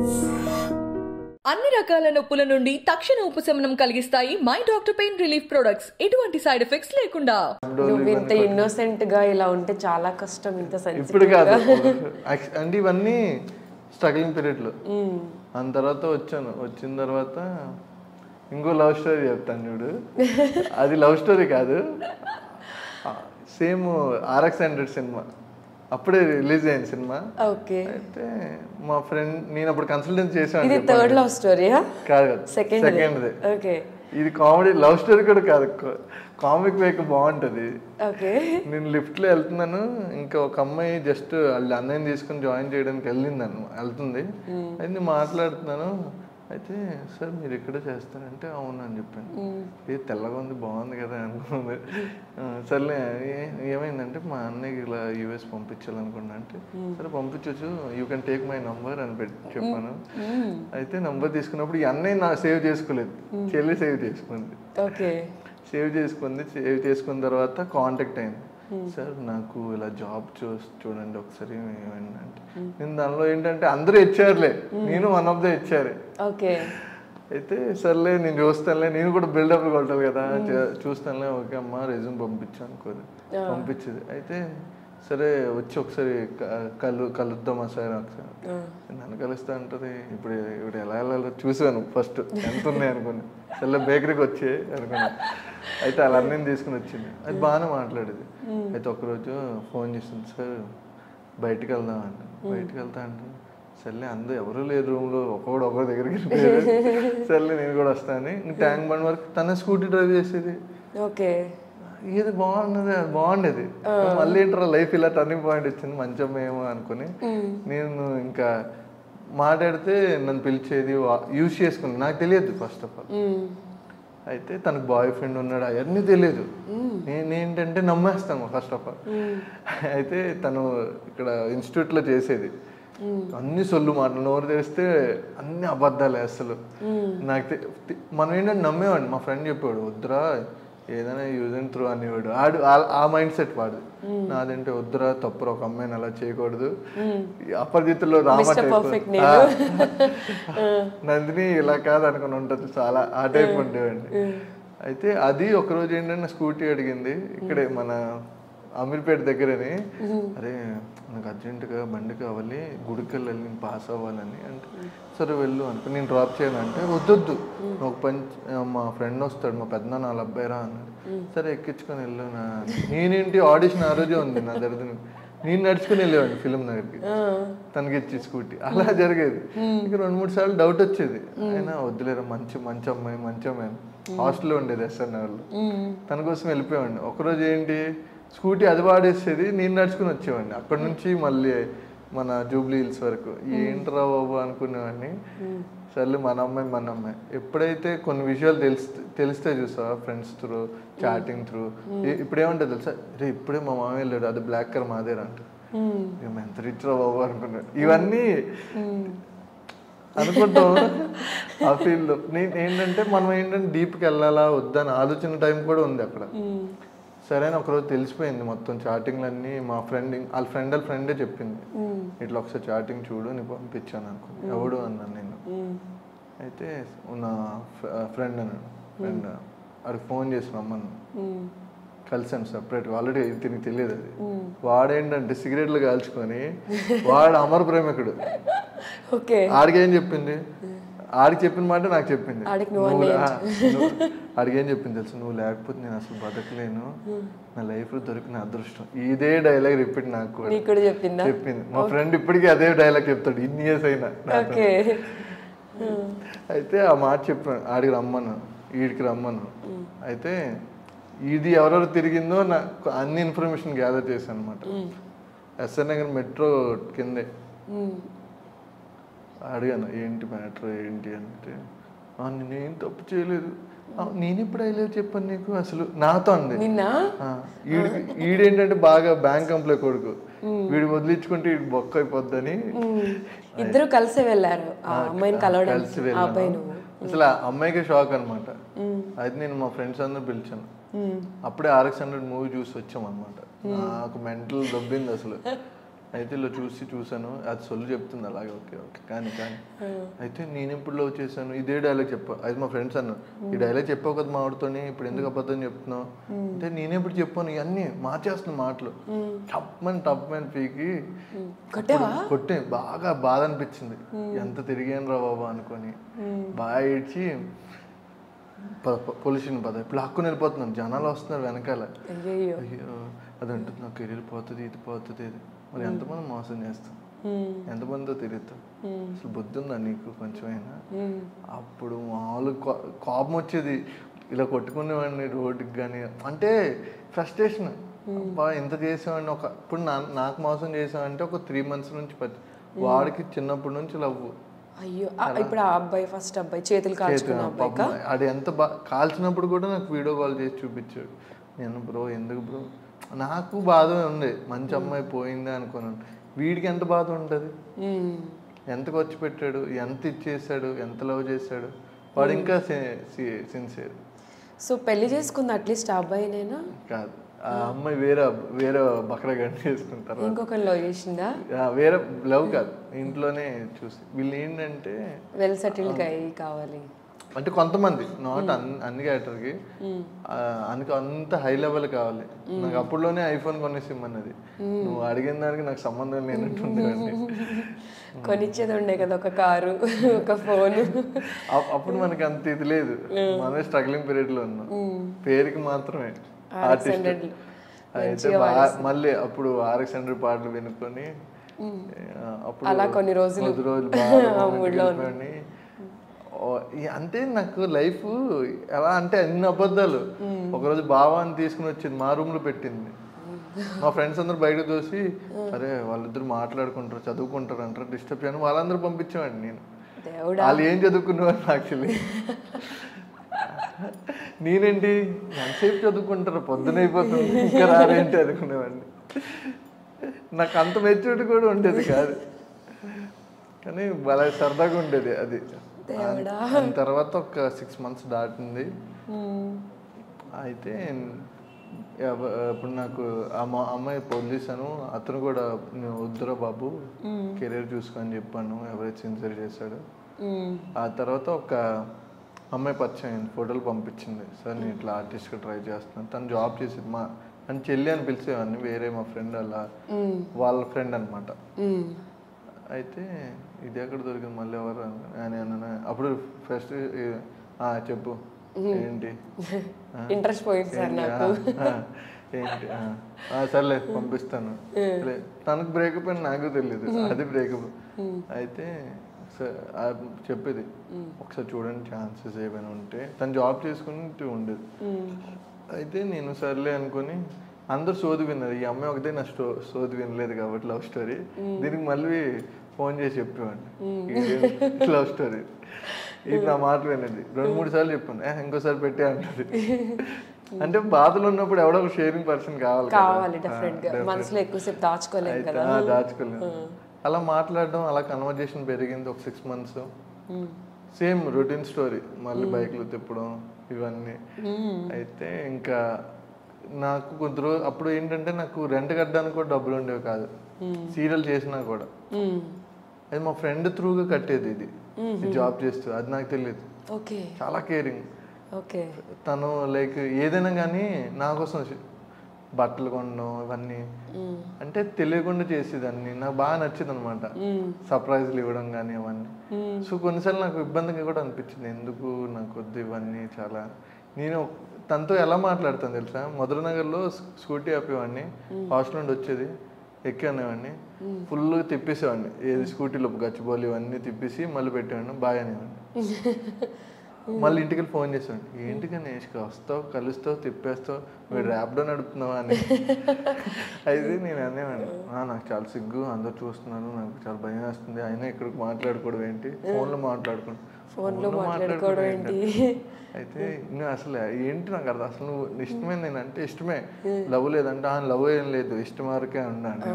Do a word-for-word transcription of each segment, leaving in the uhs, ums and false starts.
అన్ని రకాల నొప్పుల నుండి తక్షణ ఉపశమనం కలిగిస్తాయి my doctor pain relief products. ఎటువంటి సైడ్ ఎఫెక్ట్స్ లేకుండా. నువ్వు ఇంత ఇన్నోసెంట్ గా ఇలా ఉంటే చాలా కష్టం. ఇంత సెన్సిటివ్ ఇప్పుడు కాదు అంటే ఇవన్నీ స్ట్రగ్లింగ్ పీరియడ్ లో. దాని తర్వాత వచ్చాను. వచ్చిన తర్వాత ఇంకో లవ్ స్టోరీ చెప్తాను చూడు. అది లవ్ స్టోరీ కాదు, సేమ్ ఆర్ఎక్స్ హండ్రెడ్ సినిమా అప్పుడే రిలీజ్ అయింది సినిమా. ఓకే. అయితే మా ఫ్రెండ్ నేను అప్పుడు కన్సల్టెన్సీ చేశాను. ఇది థర్డ్ లవ్ స్టోరీయా? కాదు, సెకండ్ సెకండ్ది. ఓకే. ఇది కామెడీ లవ్ స్టోరీ కూడా కాదు, కామిక్ వేక్ బాగుంటుంది. ఓకే. నేను లిఫ్ట్లో వెళ్తున్నాను, ఇంకా ఒక అమ్మాయి జస్ట్ వాళ్ళ అన్నయ్యని తీసుకుని జాయిన్ చేయడానికి వెళ్ళిందను వెళ్తుంది. అయితే నేను మాట్లాడుతున్నాను. అయితే సార్ మీరు ఎక్కడ చేస్తారంటే అవును అని చెప్పాను. ఏ తెల్లగా ఉంది బాగుంది కదా అనుకుంది. సర్లే ఏమైందంటే మా అన్నయ్యకి ఇలా యూఎస్ పంపించాలనుకున్నా అంటే సరే పంపించవచ్చు, you can take my number అని పెట్టి చెప్పాను. అయితే నంబర్ తీసుకున్నప్పుడు ఈ అన్నయ్య నా సేవ్ చేసుకోలేదు, చెల్లి సేవ్ చేసుకుంది. ఓకే. సేవ్ చేసుకుంది. సేవ్ చేసుకున్న తర్వాత కాంటాక్ట్ అయింది. సార్ నాకు ఇలా జాబ్ చూ చూడండి ఒకసారి ఏమైందంటే, నేను దానిలో ఏంటంటే అందరూ ఇచ్చారులే, నేను వన్ ఆఫ్ ద ఇచ్చారు. ఓకే. అయితే సర్లే నేను చూస్తానులే, నేను కూడా బిల్డప్ కొట్టాలి కదా, చూస్తానులే. ఓకే అమ్మ రెజ్యూమ్ పంపించు అనుకోరు, పంపించేది. అయితే సరే వచ్చి ఒకసారి కలు కలుద్దామా సార్ ఒకసారి. నన్ను కలుస్తా అంటది. ఇప్పుడు ఇప్పుడు ఎలా వెళ్ళాలో చూసాను ఫస్ట్ ఎంత ఉన్నాయి అనుకుని. సర్లే బేకరీకి వచ్చే అనుకున్నాను. అయితే అలా అన్నీ తీసుకుని వచ్చింది. అది బాగానే మాట్లాడేది. అయితే ఒకరోజు ఫోన్ చేస్తుంది, సార్ బయటకు వెళ్దాం అంట. బయటకు వెళ్తా అంటే సర్లే అందరూ ఎవరు లేరు రూమ్లో, ఒకడు ఒకరి దగ్గరికి వెళ్ళిపోయారు. సర్లే నేను కూడా వస్తాను. ట్యాంక్ బండ్ వరకు తన స్కూటీ డ్రైవ్ చేసేది. ఓకే. ఇది బాగున్నది, అది బాగుండేది. మళ్ళీ ఏంటారా లైఫ్ ఇలా టర్నింగ్ పాయింట్ వచ్చింది మంచం ఏమో అనుకుని నేను ఇంకా మాట్లాడితే నన్ను పిలిచేది, యూజ్ చేసుకుని. నాకు తెలియదు ఫస్ట్ ఆఫ్ ఆల్. అయితే తనకు బాయ్ ఫ్రెండ్ ఉన్నాడు అవన్నీ తెలియదు. నేనేంటంటే నమ్మేస్తాను ఫస్ట్ ఆఫ్ ఆల్. అయితే తను ఇక్కడ ఇన్స్టిట్యూట్లో చేసేది. అన్ని సొల్లు మాటలు నోరు తెరిస్తే అన్ని అబద్ధాలే అసలు. నాకు మనం ఏంటంటే నమ్మేవాడిని. మా ఫ్రెండ్ చెప్పాడు వద్దురా ఏదైనా యూజ్ అండ్ త్రూ అనేవాడు. ఆడు ఆ మైండ్ సెట్ వాడు. నాదంటే వద్దురా తప్పురా ఒక అమ్మాయిని అలా చేయకూడదు, అపరిచితుల్లో రామ నందిని ఇలా కాదు అనుకుని ఉంటుంది చాలా. ఆ టైప్ ఉండేవాడిని. అయితే అది ఒకరోజు ఏంటంటే స్కూటీ అడిగింది ఇక్కడే మన అమీర్పేట దగ్గరని. అరే నాకు అర్జెంటుగా బండి కావాలి, గుడికి వెళ్ళాలి, నేను పాస్ అవ్వాలని అంటే సరే వెళ్ళు అనుకో, నేను డ్రాప్ చేయను అంటే వద్దొద్దు ఒక పని మా ఫ్రెండ్ వస్తాడు మా పెద్ద నా అబ్బాయి రా అన్నాడు. సరే ఎక్కించుకొని వెళ్ళు. నా నేనేంటి ఆడిషన్ ఆ రోజే ఉంది నా దగ్గర, నేను నడుచుకుని వెళ్ళేవాడిని ఫిలిం దగ్గరికి, తనకి ఇచ్చి స్కూటీ. అలా జరిగేది. ఇక రెండు మూడు సార్లు డౌట్ వచ్చేది, అయినా వద్దులేరా మంచి మంచి అమ్మాయి మంచి అమ్మాయి. హాస్టల్లో ఉండేది ఎస్ఎన్ఆర్లో. తన కోసం వెళ్ళిపోయాడిని. ఒకరోజు ఏంటి స్కూటీ అది వాడేసేది, నేను నడుచుకుని వచ్చేవాడిని అక్కడి నుంచి మళ్ళీ మన జూబ్లీ హిల్స్ వరకు. ఏంట్రా బాబు అనుకునేవాడిని. సర్లే మన అమ్మాయి మన అమ్మాయి. ఎప్పుడైతే కొన్ని విషయాలు తెలిస్తే తెలిస్తే చూసావా ఫ్రెండ్స్ త్రూ చాటింగ్ త్రూ, ఇప్పుడు ఏమంటుంది తెలుసా, రే ఇప్పుడే మా మామ వెళ్ళాడు అది బ్లాక్ కర్ మాదేరా అంట. మేము ఎంత రిచ్ రా బాబు అనుకున్నాను. ఇవన్నీ అనుకుంటాం ఆ ఫీల్డ్లో. నేను ఏంటంటే మనం ఏంటంటే డీప్కి వెళ్ళాలా వద్దని ఆలోచన టైం కూడా ఉంది అక్కడ. సరే అని ఒకరోజు తెలిసిపోయింది మొత్తం చాటింగ్లు అన్నీ. మా ఫ్రెండ్ వాళ్ళ ఫ్రెండ్ వాళ్ళ ఫ్రెండే చెప్పింది, ఇట్లా ఒకసారి చాటింగ్ చూడు నీకు పంపించాను అనుకుని. ఎవడు అన్నాను నేను. అయితే నా ఫ్రెండ్ అన్నాడు. ఫ్రెండ్ వాడికి ఫోన్ చేసి రమ్మను, కలిసాను సపరేట్గా. ఆల్రెడీ దీనికి తెలియదు అది. వాడేంటంటే సిగరెట్లు కాల్చుకొని వాడు అమర ప్రేమికుడు. ఆడికి ఏం చెప్పింది, ఆడికి చెప్పిన మాట నాకు చెప్పింది. ఆడికి ఏం చెప్పింది తెలుసు, నువ్వు లేకపోతే నేను అసలు బతకలేను, నా లైఫ్ లో దొరికిన అదృష్టం. ఇదే డైలాగ్ రిపీట్ నాకు కూడా చెప్పింది. మా ఫ్రెండ్ ఇప్పటికీ అదే డైలాగ్ చెప్తాడు ఇన్ని ఇయర్స్ అయినా. అయితే ఆ మాట చెప్పాను, ఆడికి రమ్మను వీడికి రమ్మను. అయితే ఇది ఎవరెవరు తిరిగిందో నాకు అన్ని ఇన్ఫర్మేషన్ గ్యాదర్ చేశాను అనమాట. ఎస్ఆర్ నగర్ మెట్రో కిందే అడిగాను ఏంటి మ్యాటర్ ఏంటి అంటే, నేనేం తప్పు చేయలేదు. నేను ఇప్పుడు అయ్యలేదు చెప్పాను నీకు అసలు నాతో అంది. వీడికి వీడేంటంటే బాగా బ్యాంక్ ఎంప్లాయ్ కొడుకు, వీడు వదిలించుకుంటే వీడు బొక్క అయిపోద్దని ఇద్దరు కలిసి వెళ్ళారు. కలిసి వెళ్ళాను. అసలు ఆ అమ్మాయికి షాక్ అనమాట. అయితే నేను మా ఫ్రెండ్స్ అందరూ పిలిచాను. అప్పుడే ఆర్ఎక్స్ హండ్రెడ్ మూవీ చూసి వచ్చాం అనమాట. నాకు మెంటల్ దొబ్బింది అసలు. అయితే ఇలా చూసి చూసాను, అది సొల్లు చెప్తుంది అలాగే, ఓకే ఓకే కానీ కానీ అయితే నేను ఎప్పుడు లవ్ చేశాను, ఇదే డైలాగ్ చెప్పా. అయితే మా ఫ్రెండ్స్ అన్నారు, ఈ డైలాగ్ చెప్పావు కదా మా ఆవిడతోని, ఇప్పుడు ఎందుకు అబద్ధం చెప్తున్నావు అంటే, నేనెప్పుడు చెప్పాను, ఇవన్నీ మార్చేస్తున్నా మాటలు, టప్మని టప్మని పీకి కొట్టే. బాగా బాధ అనిపించింది, ఎంత తిరిగాను రా బాబా అనుకొని. బాగా ఏడ్చి పొల్యూషన్ పద ఇప్పుడు హక్కుని వెళ్ళిపోతున్నాను, జనాలు వస్తున్నారు వెనకాల, అయ్యో అది అంటుంది నాకు కెరీర్ పోతుంది, ఇది పోతుంది, ఇది మరి ఎంతమంది మోసం చేస్తాం, ఎంతమందితో తిరుగుతాం, అసలు బుద్ధి ఉందా నీకు కొంచెమైనా. అప్పుడు మామూలు కోపం వచ్చేది, ఇలా కొట్టుకునేవాడిని రోడ్డుకి కానీ. అంటే ఫ్రస్ట్రేషన్, అబ్బా ఎంత చేసామండి. ఒక ఇప్పుడు నా నాకు మోసం చేసామంటే ఒక త్రీ మంత్స్ నుంచి పచ్చి, వాడికి చిన్నప్పటి నుంచి లవ్. అయ్యో ఇప్పుడు ఆ అబ్బాయి ఫస్ట్ అబ్బాయి చేతులు కాల్చుకున్న అబ్బాయి అది ఎంత బాగా కాల్చినప్పుడు కూడా నాకు వీడియో కాల్ చేసి చూపించాడు. నేను బ్రో ఎందుకు బ్రో, నాకు బాధ ఉంది, మంచి అమ్మాయి పోయిందే అనుకున్నాను. వీడికి ఎంత బాధ ఉంటుంది, ఎంత ఖర్చు పెట్టాడు, ఎంత ఇచ్చేసాడు, ఎంత లవ్ చేశాడు, వాడు ఇంకా సిన్సియర్. సో పెళ్లి చేసుకుంది అట్లీస్ట్ ఆ అబ్బాయినేనా? కాదు, ఆ అమ్మాయి వేరే వేరే బక్రా గంట చేసుకుంటారు, ఇంకొకరు లవ్ చేసిందా? వేరే లవ్ కాదు, ఇంట్లోనే చూసి. వీళ్ళు ఏంటంటే వెల్ సెటిల్డ్ అయ్యి కావాలి అంటే కొంతమంది, నాట్ అన్ని క్యారెక్టర్కి అందుకు అంత హై లెవెల్ కావాలి. నాకు అప్పుడులోనే ఐఫోన్ కొనేసి ఇమ్మన్నది, నువ్వు అడిగిన దానికి నాకు సంబంధం లేనట్టుండేవాడిని. కొనిచ్చేది ఉండే కదా ఒక కారు, ఒక ఫోన్. అప్పుడు మనకి అంత ఇది లేదు, మనమే స్ట్రగ్లింగ్ పీరియడ్ లో ఉన్నాం, పేరుకి మాత్రమే ఆర్టిస్ట్. అయితే మళ్ళీ అప్పుడు ఆర్ఎక్స్ హండ్రెడ్ పాటలు వినుకొని అప్పుడు అలా కొన్ని రోజులు కొద్ది రోజులు బాగా అంతే. నాకు లైఫ్ ఎలా అంటే అన్ని అబద్ధాలు. ఒకరోజు బావాన్ని తీసుకుని వచ్చింది, మా రూమ్ లో పెట్టింది. మా ఫ్రెండ్స్ అందరు బయట చూసి, అరే వాళ్ళిద్దరు మాట్లాడుకుంటారు, చదువుకుంటారు అంటారు, డిస్టర్బ్ చేయను, వాళ్ళందరూ పంపించేవాడిని. నేను వాళ్ళు ఏం చదువుకునేవాడిని యాక్చువల్లీ, నేనేంటి ఎంతసేపు చదువుకుంటారు, పొద్దున అయిపోతుంది ఇంకా రారేంటి అనుకునేవాడిని. నాకు అంత మెచ్యూరిటీ కూడా ఉండేది కాదు, కానీ వాళ్ళ సరదాగా ఉండేది అది. తర్వాత ఒక సిక్స్ మంత్స్ దాటింది. అయితే ఇప్పుడు నాకు అమ్మాయి పోలీసాను, అతను కూడా వద్దురా బాబు కెరీర్ చూసుకొని చెప్పాను, ఎవరైతే సిన్సియర్ చేశాడు. ఆ తర్వాత ఒక అమ్మాయి పరిచయం, ఫోటోలు పంపించింది, సార్ నేను ఇట్లా ఆర్టిస్ట్గా ట్రై చేస్తున్నాను. తను జాబ్ చేసేది, మా అని చెల్లి అని పిలిచేవాడిని, వేరే మా ఫ్రెండ్ అలా వాళ్ళ ఫ్రెండ్ అనమాట. అయితే ఇది ఎక్కడ దొరికింది మళ్ళీ ఎవరు అని అన్న. అప్పుడు ఫస్ట్ చెప్పు ఏంటి ఇంట్రెస్ట్ పోయింది సార్ నాకు, ఏంటి సర్లే పంపిస్తాను. తనకు బ్రేకప్ అని నాకు తెలియదు, అది బ్రేకప్. అయితే చెప్పేది ఒకసారి చూడండి ఛాన్సెస్ ఏమైనా ఉంటే, తను జాబ్ చేసుకుంటూ ఉండేది. అయితే నేను సర్లే అనుకుని, అందరు సోది విన్నారు, ఈ అమ్మాయి ఒకటే నా స్టో సోది వినలేదు కాబట్టి లవ్ స్టోరీ. దీనికి మళ్ళీ ఫోన్ చేసి చెప్పేవాడిని లవ్ స్టోరీ, ఇది నా మాట వినేది. రెండు మూడు సార్లు చెప్పాను, ఇంకోసారి పెట్టే అంటది. అంటే బాధలు ఉన్నప్పుడు ఎవడో ఒక షేరింగ్ పర్సన్ కావాలి, దాచుకోలేదు. అలా మాట్లాడడం, అలా కన్వర్జేషన్ పెరిగింది ఒక six months. Same routine story, మళ్ళీ బైక్లు తిప్పడం ఇవన్నీ. అయితే ఇంకా నాకు కొద్ది రోజు అప్పుడు ఏంటంటే నాకు రెంట్ కట్టడానికి కూడా డబ్బులు ఉండేవి కాదు, సీరియల్ చేసినా కూడా. అది మా ఫ్రెండ్ త్రూగా కట్టేది, ఇది జాబ్ చేస్తూ, అది నాకు తెలియదు. చాలా కేరింగ్ తను. లైక్ ఏదైనా కానీ నా కోసం బట్టలు కొనడం ఇవన్నీ అంటే తెలియకుండా చేసేదాన్ని, నాకు బాగా నచ్చింది అనమాట. సర్ప్రైజ్లు ఇవ్వడం కానీ అవన్నీ. సో కొన్నిసార్లు నాకు ఇబ్బందిగా కూడా అనిపించింది, ఎందుకు నాకు వద్దు ఇవన్నీ. చాలా నేను తనతో ఎలా మాట్లాడతాను తెలుసా, మధురనగర్లో స్కూటీ ఆపేవాడిని, హాస్టల్ నుండి వచ్చేది, ఎక్కేవాడిని, ఫుల్ తిప్పేసేవాడిని, ఏది స్కూటీలో గచ్చిబోలు ఇవన్నీ తిప్పేసి మళ్ళీ పెట్టేవాడిని, బాగా అనేవాడిని. మళ్ళీ ఇంటికి వెళ్ళి ఫోన్ చేసాడు, ఏంటి గణేష్ వస్తావు కలుస్తావు తిప్పేస్తావు, మీరు ర్యాప్డో నడుపుతున్నావా అని. అయితే నేను అనేవాడిని, నాకు చాలా సిగ్గు, అందరు చూస్తున్నాను, నాకు చాలా భయం వేస్తుంది, అయినా ఇక్కడికి మాట్లాడుకోవడం ఏంటి, ఫోన్లో మాట్లాడుకోండి ఫోన్లో మాట్లాడుకోవడం ఏంటి. అయితే నువ్వు అసలు ఏంటి నాకు అర్థం, అసలు నువ్వు ఇష్టమే, నేను అంటే ఇష్టమే, లవ్ లేదంటే లవ్ ఏం లేదు, ఇష్టం వరకే ఉన్నాను.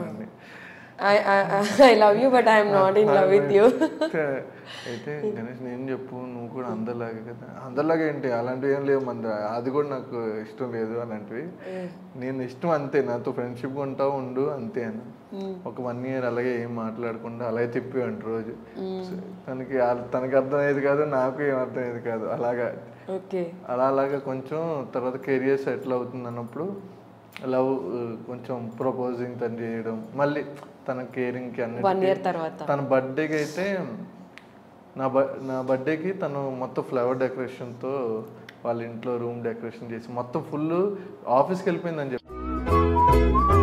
I love you but I am not in love with you. అయితే గణేష్ నేను చెప్పు, నువ్వు కూడా అందరిలాగే కదా. అందరిలాగా ఏంటి, అలాంటివి ఏం లేవు మన, అది కూడా నాకు ఇష్టం లేదు అలాంటివి. నేను ఇష్టం అంతే, నాతో ఫ్రెండ్షిప్ ఉంటావు ఉండు అంతే అని. ఒక వన్ ఇయర్ అలాగే ఏం మాట్లాడకుండా అలాగే తిప్పేవాడి రోజు. తనకి తనకి అర్థమయ్యేది కాదు, నాకు ఏం అర్థమయ్యేది కాదు. అలాగా ఓకే అలా అలాగా కొంచెం తర్వాత కెరియర్ సెటిల్ అవుతుంది అన్నప్పుడు లవ్ కొంచెం ప్రపోజింగ్ తను చేయడం, మళ్ళీ తన కేరింగ్కి అన్ని తర్వాత తన బర్త్డేకి అయితే నా బ నా బర్త్డేకి తను మొత్తం ఫ్లవర్ డెకరేషన్తో వాళ్ళ ఇంట్లో రూమ్ డెకరేషన్ చేసి మొత్తం ఫుల్ ఆఫీస్కి వెళ్ళిపోయిందని చెప్పి